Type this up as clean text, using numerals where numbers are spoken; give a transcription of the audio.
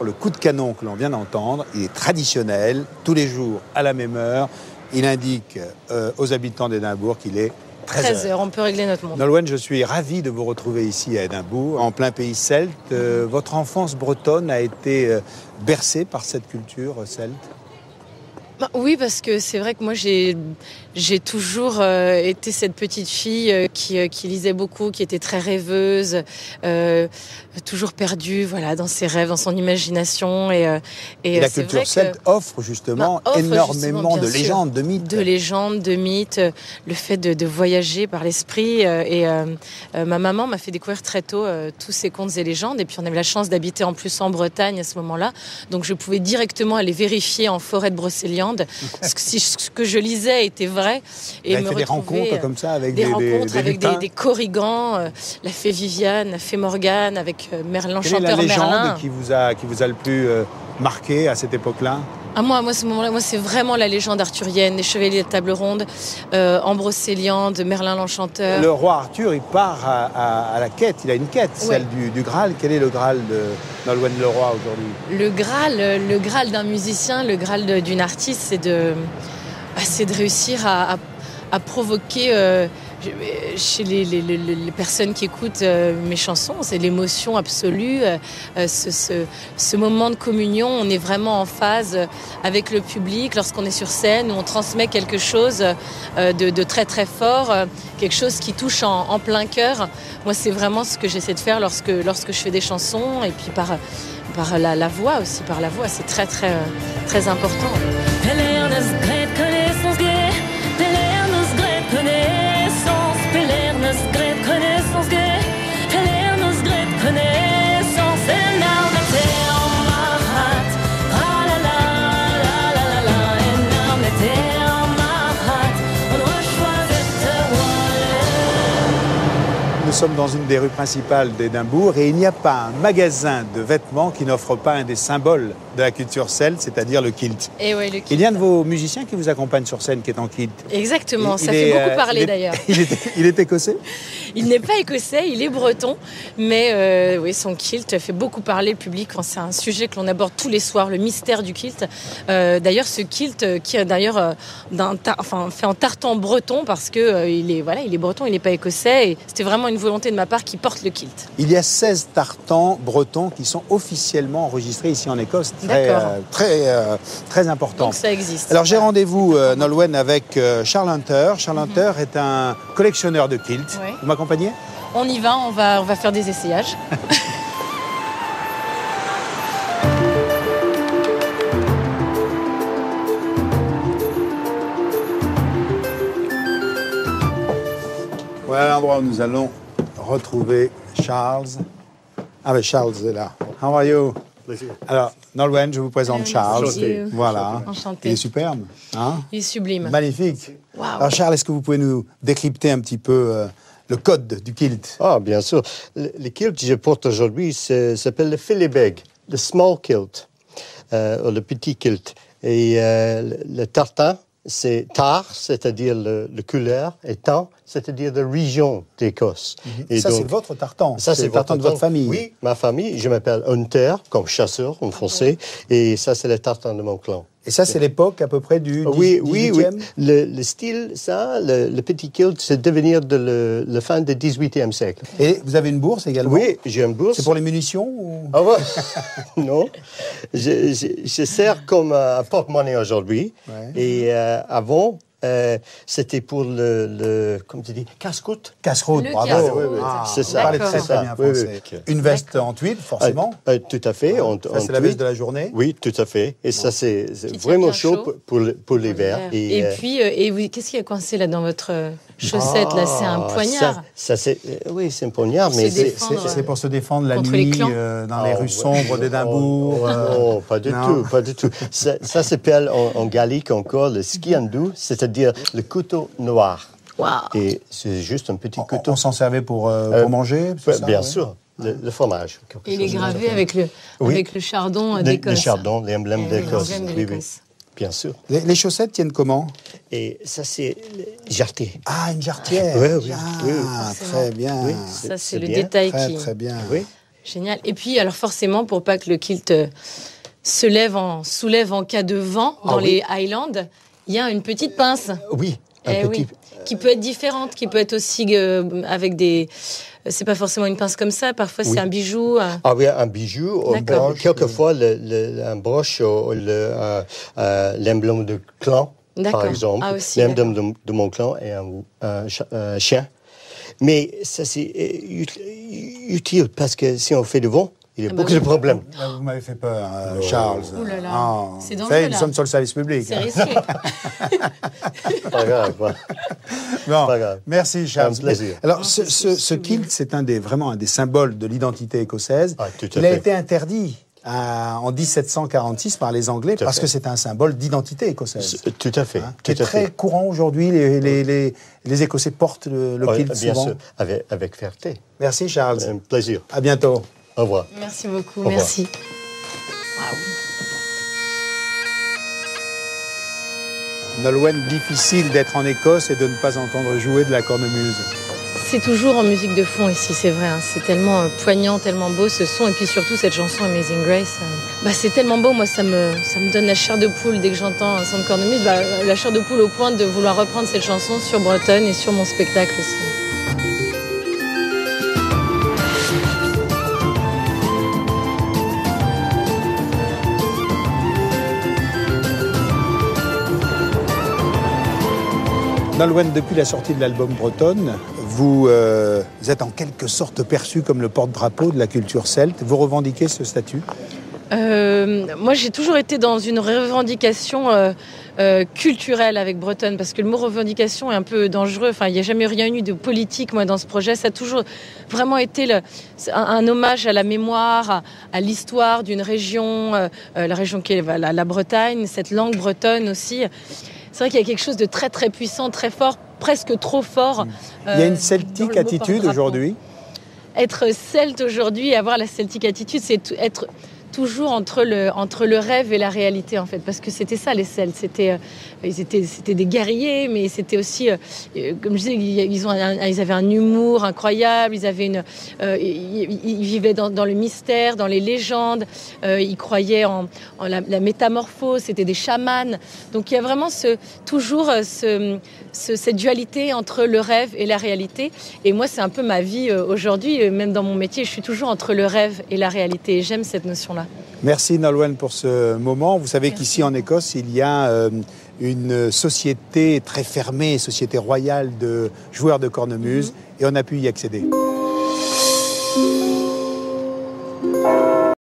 Le coup de canon que l'on vient d'entendre, il est traditionnel, tous les jours, à la même heure. Il indique aux habitants d'Édimbourg qu'il est 13 heures. On peut régler notre monde. Nolwenn, je suis ravi de vous retrouver ici à Édimbourg, en plein pays celte. Votre enfance bretonne a été bercée par cette culture celte? Oui, parce que c'est vrai que moi j'ai toujours été cette petite fille qui lisait beaucoup, qui était très rêveuse, toujours perdue, voilà, dans ses rêves, dans son imagination. Et la culture celte offre justement énormément de légendes, de mythes. De légendes, de mythes, le fait de voyager par l'esprit. Ma maman m'a fait découvrir très tôt tous ces contes et légendes. Et puis on avait la chance d'habiter en plus en Bretagne à ce moment-là. Donc je pouvais directement aller vérifier en forêt de Brocéliande ce que je lisais était vrai. Et me fait des rencontres comme ça avec des corrigans, la fée Viviane, la fée Morgane, avec Merlin, Quelle est la chanteur légende Merlin. qui vous a le plus marqué à cette époque-là? Moi, ce moment-là, c'est vraiment la légende arthurienne, les chevaliers de table ronde, en Brocéliande, Merlin l'Enchanteur. Le roi Arthur, il part à la quête, il a une quête, celle du Graal. Quel est le Graal de Nolwenn Leroy aujourd'hui? Le Graal d'un musicien, le Graal d'une artiste, c'est de réussir à provoquer chez les personnes qui écoutent mes chansons, c'est l'émotion absolue, ce moment de communion. On est vraiment en phase avec le public lorsqu'on est sur scène, où on transmet quelque chose de très très fort, quelque chose qui touche en plein cœur. Moi, c'est vraiment ce que j'essaie de faire lorsque je fais des chansons, et puis par la voix aussi, par la voix, c'est très très très important. Nous sommes dans une des rues principales d'Édimbourg et il n'y a pas un magasin de vêtements qui n'offre pas un des symboles de la culture celte, c'est-à-dire le kilt. Et ouais, le kilt. Il y a un de vos musiciens qui vous accompagne sur scène qui est en kilt. Exactement, ça fait beaucoup parler d'ailleurs. Il est écossais? Il n'est pas écossais, il est breton, mais oui, son kilt fait beaucoup parler le public. C'est un sujet que l'on aborde tous les soirs, le mystère du kilt. D'ailleurs, ce kilt qui est d'ailleurs fait en tartan breton parce que il est breton, il n'est pas écossais. Et c'était vraiment une volonté de ma part qui porte le kilt. Il y a 16 tartans bretons qui sont officiellement enregistrés ici en Écosse. Très important. Donc ça existe. Alors j'ai rendez-vous, Nolwenn, avec Charles Hunter. Charles Hunter est un collectionneur de kilts. Oui. Vous m'accompagnez? On y va, on va faire des essayages. Voilà l'endroit où nous allons retrouver Charles. Ah ben Charles est là. How are you? Alors, Nolwenn, je vous présente Charles. Enchanté. Voilà. Enchanté. Il est superbe. Hein? Il est sublime. Magnifique. Wow. Alors Charles, est-ce que vous pouvez nous décrypter un petit peu le code du kilt? Ah, bien sûr. Le kilt que je porte aujourd'hui s'appelle le Philibeg, le small kilt, ou le petit kilt. Et le tartan, c'est tar, c'est-à-dire le couleur, et tan, c'est-à-dire la région d'Écosse. Et ça, c'est votre tartan. Ça, c'est le tartan de votre famille. Oui, ma famille. Je m'appelle Hunter, comme chasseur en français. Et ça, c'est le tartan de mon clan. Et ça, c'est l'époque à peu près du 18e? Oui. Le style, ça, le petit kilt, c'est devenir de la fin du 18e siècle. Et vous avez une bourse également? Oui, j'ai une bourse. C'est pour les munitions ou... Ah ouais. Non. Je sers comme un porte-monnaie aujourd'hui. Ouais. Et avant, c'était pour comme tu dis, casse-croûte. Casse-croûte, bravo. Oui. C'est ça. Vous parlez très bien français. Oui. Une veste en tweed, forcément. Tout à fait. Ça, c'est la veste de la journée? Oui, tout à fait. Et ça, c'est vraiment chaud pour l'hiver. Et puis, oui, qu'est-ce qui a coincé là dans votre chaussette là? C'est un poignard. Oui, c'est un poignard, mais c'est pour se défendre la nuit dans les rues sombres d'Édimbourg. Non, pas du tout. Ça s'appelle en gallique encore le skiandou, c'est-à-dire le couteau noir. Wow. Et c'est juste un petit couteau. On s'en servait pour manger? Bien sûr. Le fromage. Il est gravé avec le chardon d'Écosse. Le chardon, l'emblème d'Écosse. Oui. Bien sûr. Les chaussettes tiennent comment? Et ça, c'est jarretier. Ah, une jarretière. Oui. Très bien. Oui, ça, c'est le détail Très bien. Oui. Génial. Et puis, alors forcément, pour pas que le kilt soulève en cas de vent dans les Highlands, il y a une petite pince. Oui. Oui, qui peut être différente, qui peut être aussi avec des... C'est pas forcément une pince comme ça, parfois c'est un bijou. Ah oui, un bijou. Quelquefois, un broche, l'emblème de clan, par exemple. Ah, aussi, l'emblème de mon clan est un chien. Mais ça, c'est utile parce que si on fait du vent, il y a beaucoup de problèmes. Vous m'avez fait peur, Charles. Ouh là là. Oh. C'est dangereux, nous sommes sur le service public. C'est risqué. Pas grave. Bon, pas grave. Merci, Charles. Un plaisir. Alors, ce kilt, c'est vraiment un des symboles de l'identité écossaise. Ah, tout à Il fait. a été interdit en 1746 par les Anglais parce que c'est un symbole d'identité écossaise. Tout à fait. Qui est très courant aujourd'hui. Les Écossais portent le kilt bien souvent. sûr, avec fierté. Merci, Charles. Un plaisir. À bientôt. Au revoir. Merci beaucoup, revoir. merci. Nolwenn, difficile d'être en Écosse et de ne pas entendre jouer de la cornemuse. C'est toujours en musique de fond ici, c'est vrai. C'est tellement poignant, tellement beau ce son. Et puis surtout cette chanson Amazing Grace. C'est tellement beau, moi ça me donne la chair de poule dès que j'entends un son de cornemuse. La chair de poule au point de vouloir reprendre cette chanson sur Bretonne et sur mon spectacle aussi. Nolwenn, depuis la sortie de l'album Bretonne, vous êtes en quelque sorte perçu comme le porte-drapeau de la culture celte. Vous revendiquez ce statut ? Moi, j'ai toujours été dans une revendication culturelle avec Bretonne, parce que le mot revendication est un peu dangereux. Enfin, il n'y a jamais rien eu de politique, moi, dans ce projet. Ça a toujours vraiment été un hommage à la mémoire, à l'histoire d'une région, la région qui est la Bretagne, cette langue bretonne aussi. C'est vrai qu'il y a quelque chose de très très puissant, très fort, presque trop fort. Il y a une celtique attitude aujourd'hui. Être celte aujourd'hui, avoir la celtique attitude, c'est être toujours entre le rêve et la réalité, en fait, parce que c'était ça les Celtes. C'était des guerriers, mais c'était aussi, comme je disais, ils avaient un humour incroyable. Ils vivaient dans le mystère, dans les légendes. Ils croyaient en la métamorphose. C'était des chamans. Donc il y a vraiment toujours cette dualité entre le rêve et la réalité. Et moi, c'est un peu ma vie aujourd'hui, même dans mon métier, je suis toujours entre le rêve et la réalité. Et j'aime cette notion-là. Merci Nolwenn pour ce moment. Vous savez qu'ici en Écosse, il y a une société très fermée, société royale de joueurs de cornemuse, et on a pu y accéder.